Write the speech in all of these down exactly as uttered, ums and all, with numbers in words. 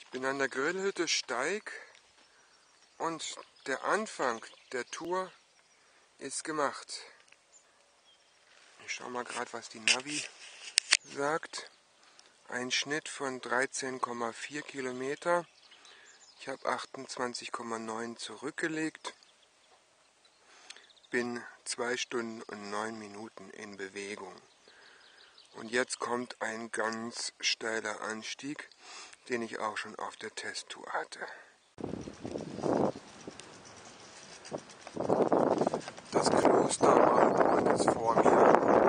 Ich bin an der Grillhütte Steig und der Anfang der Tour ist gemacht. Ich schaue mal gerade, was die Navi sagt. Ein Schnitt von dreizehn Komma vier Kilometer. Ich habe achtundzwanzig Komma neun zurückgelegt. Bin zwei Stunden und neun Minuten in Bewegung. Und jetzt kommt ein ganz steiler Anstieg, den ich auch schon auf der Testtour hatte. Das Kloster Marburg ist vor mir.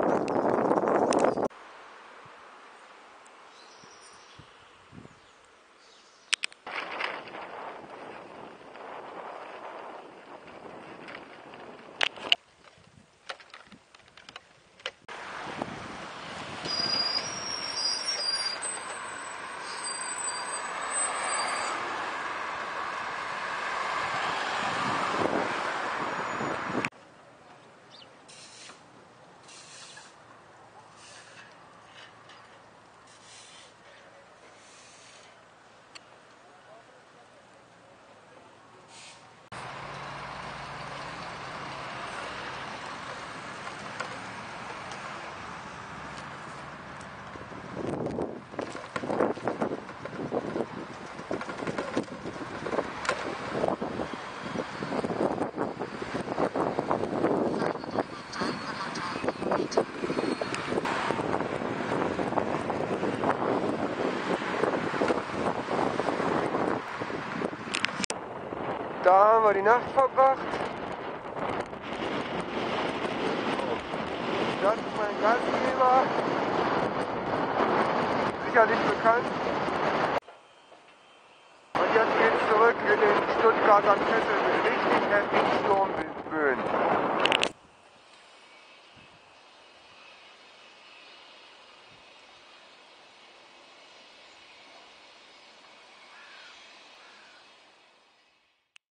Da haben wir die Nacht verbracht. Das ist mein Gastgeber. Sicherlich bekannt. Und jetzt geht's zurück in den Stuttgarter Kessel mit richtig heftigen Sturmwind.